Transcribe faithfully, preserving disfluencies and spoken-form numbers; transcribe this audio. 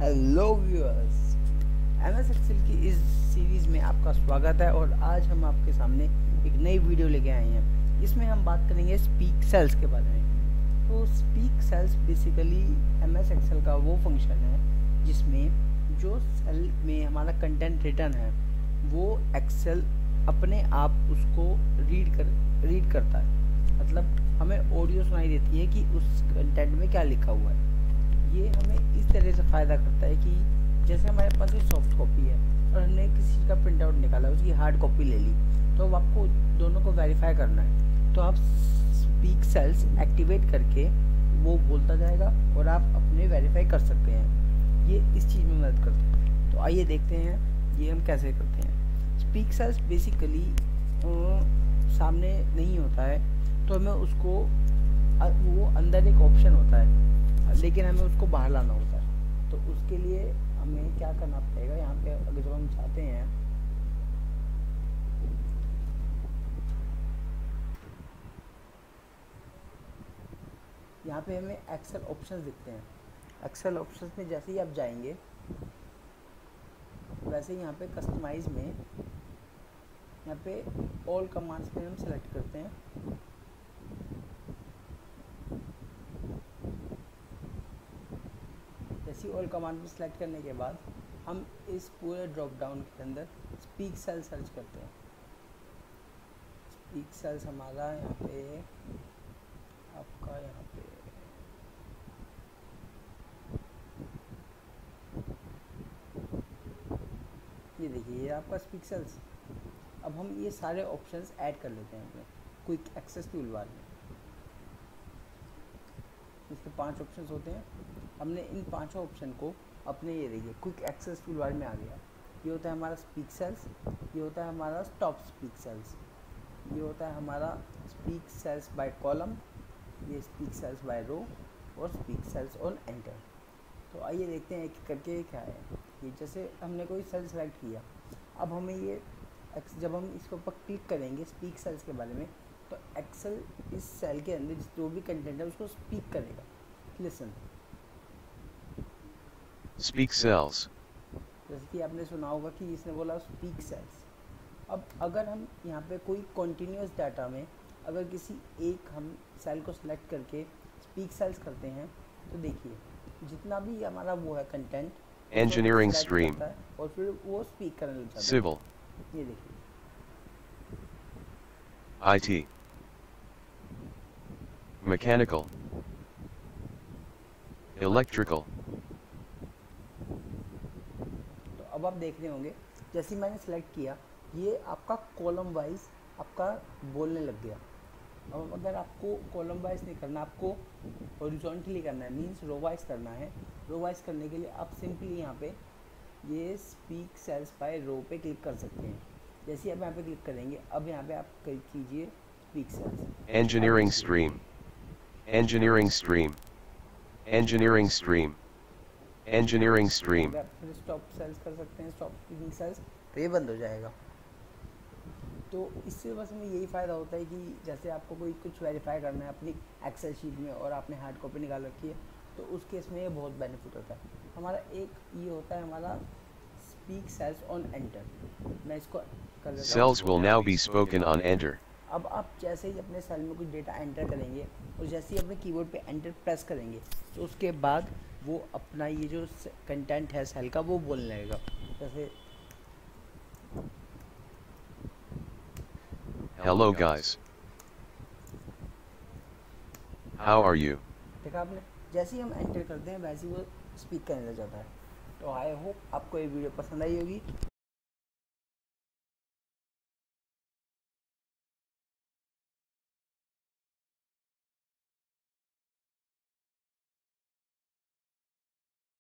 Hello viewers, M S Excel की इस series में आपका स्वागत है। और आज हम आपके सामने एक नई वीडियो लेके आए हैं। इसमें हम बात करेंगे स्पीक सेल्स के बारे में। तो speak cells basically M S Excel का वो फंक्शन है जिसमें जो सेल में हमारा कंटेंट रिटर्न है वो एक्सेल अपने आप उसको रीड कर रीड करता है। मतलब हमें ऑडियो सुनाई देती है कि उस कंटेंट में क्या लिखा हुआ है। ये हमें इस तरह से फ़ायदा करता है कि जैसे हमारे पास एक सॉफ्ट कॉपी है और हमने किसी का प्रिंट आउट निकाला, उसकी हार्ड कॉपी ले ली, तो अब आपको दोनों को वेरीफाई करना है। तो आप स्पीक सेल्स एक्टिवेट करके वो बोलता जाएगा और आप अपने वेरीफाई कर सकते हैं। ये इस चीज़ में मदद करता है। तो आइए देखते हैं ये हम कैसे करते हैं। स्पीक सेल्स बेसिकली सामने नहीं होता है, तो हमें उसको वो अंदर एक ऑप्शन होता है, लेकिन हमें उसको बाहर लाना होता है। तो उसके लिए हमें क्या करना पड़ेगा, यहाँ पे अगर जब हम चाहते हैं यहाँ पे हमें एक्सेल ऑप्शंस दिखते हैं। एक्सेल ऑप्शंस में जैसे ही आप जाएंगे वैसे ही यहाँ पे कस्टमाइज में यहाँ पे ऑल कमांड्स पे हम सेलेक्ट करते हैं। जैसे ऑल कमांड पे सेलेक्ट करने के बाद हम इस पूरे ड्रॉप डाउन के अंदर स्पीक सेल सर्च करते हैं। स्पीक सेल्स हमारा यहाँ पे आपका यहाँ पे ये देखिए, ये आपका स्पीक सेल्स। अब हम ये सारे ऑप्शंस ऐड कर लेते हैं अपने क्विक एक्सेस टूल बार में। इसके पांच ऑप्शंस होते हैं। हमने इन पांचों ऑप्शन को अपने ये देखिए क्विक एक्सेस टूल बार में आ गया। ये होता है हमारा स्पीक सेल्स, ये होता है हमारा स्टॉप स्पीक सेल्स, ये होता है हमारा स्पीक सेल्स बाय कॉलम, ये स्पीक सेल्स बाय रो और स्पीक सेल्स ऑन एंटर। तो आइए देखते हैं एक करके क्या है। ये जैसे हमने कोई सेल सेलेक्ट किया, अब हमें ये जब हम इसके ऊपर क्लिक करेंगे स्पीक सेल्स के बारे में, तो एक्सेल इस सेल के अंदर जो भी कंटेंट है उसको स्पीक करेगा। Listen, Speak cells. जैसे कि आपने सुना होगा कि इसने बोला स्पीक सेल्स। अब अगर हम यहाँ पे कोई कॉन्टीन्यूस डाटा में अगर किसी एक हम सेल को सिलेक्ट करके स्पीक सेल्स करते हैं, तो देखिए जितना भी हमारा वो है कंटेंट Engineering stream. और फिर वो स्पीक करने लग जाता है। Civil. ये देखिए I T. Mechanical. Electrical. तो अब आप देख रहे होंगे जैसे मैंने सेलेक्ट किया ये आपका कॉलम वाइज आपका बोलने लग गया। अब अगर आपको कॉलम वाइज नहीं करना, आपको हॉरिजॉन्टली करना है, मींस रो वाइज करना है। रो वाइज करने के लिए आप सिंपली यहाँ पे ये स्पीक सेल्स बाय रो पे क्लिक कर सकते हैं। जैसे अब यहाँ पे क्लिक करेंगे, अब यहाँ पे आप क्लिक कीजिए speak cells. Engineering stream. Engineering stream. Engineering stream. Engineering stream. आप फिर स्टॉप सेल्स कर सकते हैं, स्टॉप स्पीकिंग सेल्स, तो ये बंद हो जाएगा। तो इससे बस हमें यही फ़ायदा होता है कि जैसे आपको कोई कुछ वेरीफाई करना है अपनी एक्सेल शीट में और आपने हार्ड कॉपी निकाल रखी है, तो उस केस में ये बहुत बेनिफिट होता है। हमारा एक ये होता है हमारा स्पीक सेल्स ऑन एंटर। मैं इसको कर देता हूँ। Cells will now be spoken on enter. अब आप जैसे ही अपने सेल में कुछ डेटा एंटर करेंगे और जैसे ही अपने कीबोर्ड पे एंटर प्रेस करेंगे, तो उसके बाद वो अपना ये जो कंटेंट है सेल का वो बोलने लगेगा। जैसे Hello guys. How are you? देखा आपने, जैसे ही हम एंटर करते हैं वैसे ही वो स्पीक करने लग जाता है। तो आई होप आपको ये वीडियो पसंद आई होगी।